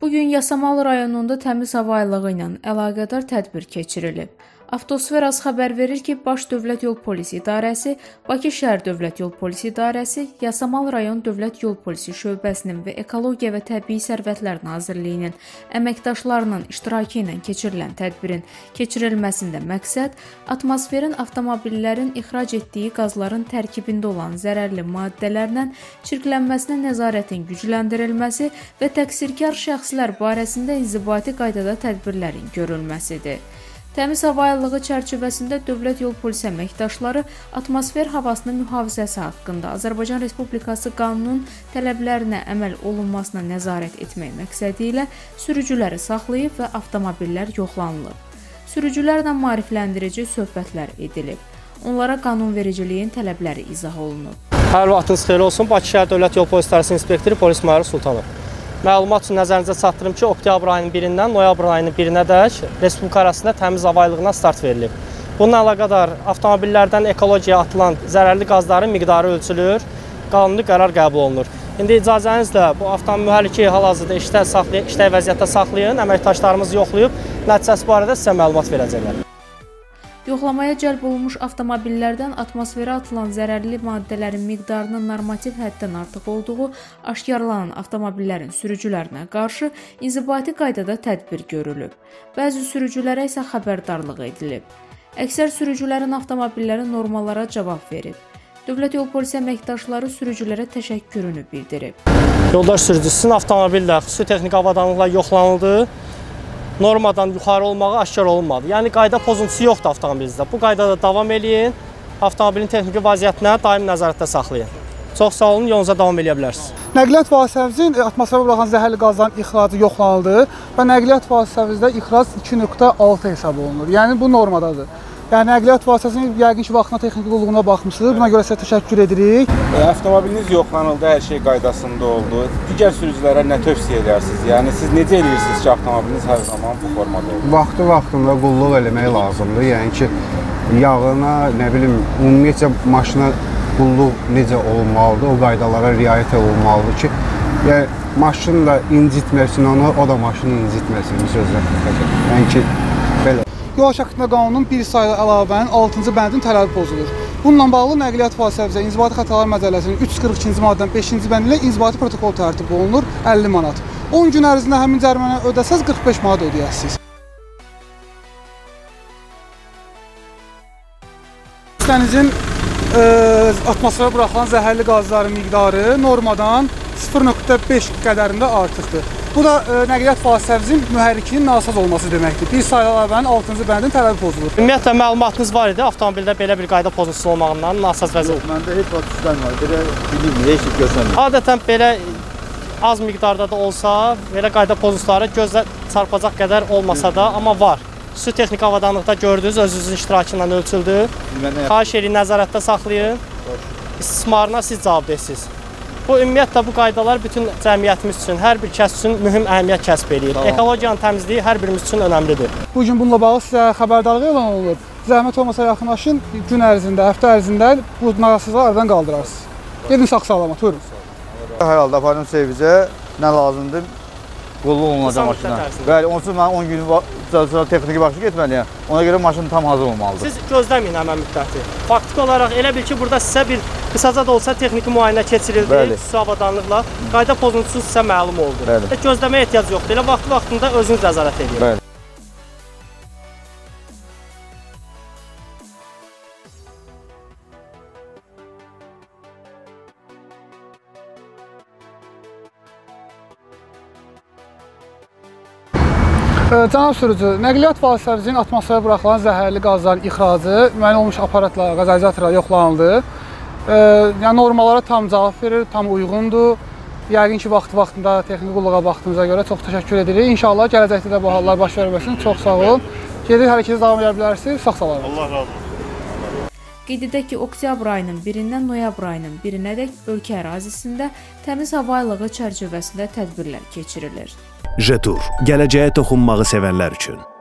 Bugün Yasamal rayonunda təmiz hava aylığı ilə əlaqədar tədbir keçirilib. Avtosfer az xəbər verir ki, Baş Dövlət Yol Polisi İdarəsi, Bakı Şəhər Dövlət Yol Polisi İdarəsi, Yasamal rayon Dövlət Yol Polisi şöbəsinin və Ekologiya və Təbii Sərvətlər Nazirliyinin əməkdaşlarının iştirakı ilə keçirilən tədbirin keçirilməsində məqsəd atmosferin avtomobillərin ixrac etdiyi qazların tərkibində olan zərərli maddələrlə çirklənməsinə nəzarətin gücləndirilməsi və təqsirkar şəxslər barəsində inzibati qaydada tədbirlərin görülməsidir. Təmiz hava aylığı çərçivəsində Dövlət Yol Polisi əməkdaşları atmosfer havasının mühafizəsi haqqında Azərbaycan Respublikası qanunun tələblərinə əməl olunmasına nəzarət etmək məqsədi ilə sürücüləri saxlayıb və avtomobillər yoxlanılıb. Sürücülərlə maarifləndirici söhbətlər edilib. Onlara qanunvericiliyin tələbləri izah olunub. Hər vaxtınız xeyir olsun. Bakı Şəhər Dövlət Yol Polisi İdarəsi inspektoru polis Mahir Sultanov. Məlumat üçün nəzərinizə çatdırım ki, oktyabr ayının 1-dən noyabr ayının 1-nə dək Respublika arasında təmiz hava aylığına start verilib. Bununla əlaqədar avtomobillərdən ekologiyaya atılan zərərli qazların miqdarı ölçülür, qanuni qərar qəbul olunur. İndi icazənizlə bu avtomobil mühərriki hal-hazırda işlək vəziyyətdə saxlayın, əməkdaşlarımız yoxlayıb, nəticəsi barədə sizə məlumat verəcəklər. Yoxlamaya cəlb olunmuş avtomobillərdən atmosferə atılan zərərli maddələrin miqdarının normativ həddən artıq olduğu aşkarlanan avtomobillərin sürücülərinə qarşı inzibati qaydada tədbir görülüb. Bəzi sürücülərə isə xəbərdarlıq edilib. Əksər sürücülərin avtomobilləri normalara cavab verib. Dövlət Yol Polisi əməkdaşları sürücülərə təşəkkürünü bildirib. Yoldaş sürücüsünün avtomobillə xüsusi texniki avadanlıqla yoxlanıldı. Normadan yuxarı olmağı aşkar olunmadı. Yəni, qayda pozuntusu yoxdur avtomobilinizdə. Bu qaydada davam eləyin, avtomobilin texniki vəziyyətinə daim nəzarətdə saxlayın. Çox sağ olun, yolunuza davam edə bilərsiniz. Nəqliyyat vasitəmizin atmosferə buraxan zəhərli qazların ixracı yoxlanıldı və nəqliyyat vasitəmizdə ixrac 2.6 hesab olunur. Yəni, bu normadadır. Yəni, nəqliyyat vasitəsinin yəqin ki, vaxtına texniki qulluğuna baxmışsınız. Buna görə sizə təşəkkür edirik. Avtomobiliniz yoxlanıldı, hər şey qaydasında oldu. Digər sürücülərə nə tövsiyə edərsiniz? Yəni, siz necə edirsiniz ki, avtomobiliniz hər zaman bu formada olur? Vaxtında qulluq eləmək lazımdır. Yəni ki, yağına, nə bilim, ümumiyyətcə maşına qulluq necə olmalıdır, o qaydalara riayət olmalıdır ki, yəni, maşını da incitməsin onu, o da maşını incitməsin bir sözlə. Yəni ki, belə. Yol haqqında qanunun 1 saylı əlavənin 6-cı bəndinin tələbi pozulur. Bununla bağlı nəqliyyat vasitəmizə İnzibati Xətalar Məcəlləsinin 342-ci maddənin 5-ci bəndi ilə inzibati protokol tərtib olunur 50 manat. 10 gün ərzində həmin cəriməni ödəsəz 45 manat ödəyəsiniz. Dənizin atmosferə buraxılan zəhərli qazların miqdarı normadan 0.5 qədərində artıqdır. Bu da nəqliyyat vasitəmizin mühərrikinin nasaz olması deməkdir. Bir saylı əlavənin 6-cı bəndinin tələbi pozulur. Ümumiyyətlə, məlumatınız var idi avtomobildə belə bir qayda pozuntusu olmağından, nasaz vəziyyəti? Yox, məndə heç vaxt istəmir, belə bilinmir, heç görsənmir. Adətən belə az miqdarda da olsa, belə qayda pozuntuları gözlə çarpacaq qədər olmasa da, amma var. Xüsusi texniki avadanlıqda gördünüz, özünüzün iştirakı ilə ölçüldü. Xahiş edin, nəzarətdə saxlayın. İstismarına siz cavabdehsiniz. Bu, ümumiyyətlə, bu qaydalar bütün cəmiyyətimiz üçün, hər bir kəs üçün mühüm əhəmiyyət kəsb edir. Ekologiyanın təmizliyi hər birimiz üçün önəmlidir. Bugün bununla bağlı sizə xəbərdarlıq elan olunur. Zəhmət olmasa yaxınlaşın, gün ərzində, həftə ərzində bu narahatsızlığı aradan qaldırarsınız. Gedin sağ-salamat, buyurun. Hər halda aparım servisə, nə lazımdır, qulluq olunacaq maşına. Bəli, onun üçün mən 10 gün texniki baxışı getməliyəm. Ona görə maşın tam hazır olmalıdır. Siz gözləməyin həmən müddəti. Faktiki olaraq elə bil ki, burada sizə bir qısaca da olsa texniki müayinə keçirildi, xüsusi avadanlıqla. Qayda pozuntusu sizə məlum oldu. Gözləməyə ehtiyac yoxdur. Elə vaxtında özünüz nəzarət edin. Bəli. Cənab sürücü, nəqliyyat vasitəmizin atmosferə buraxılan zəhərli qazların ixracı müəyyən olmuş aparatla, qazalizatorla yoxlanıldı. Yəni, normalara tam cavab verir, tam uyğundur. Yəqin ki, vaxtında texniki qulluğa baxdığınıza görə çox təşəkkür edirik. İnşallah gələcəkdə də bu hallar baş verməsin. Çox sağ olun. Gedir, hərəkətə davam edə bilərsiniz. Sağ salamat. Allah razı olsun. Qeyd edək ki, oktyabr ayının 1-dən noyabr ayının 1-nədək ölkə ərazisində təmiz hava aylığı çərçivəsində tədbirlər keçirilir. Jetur, gələcəyə toxunmağı sevənlər üçün.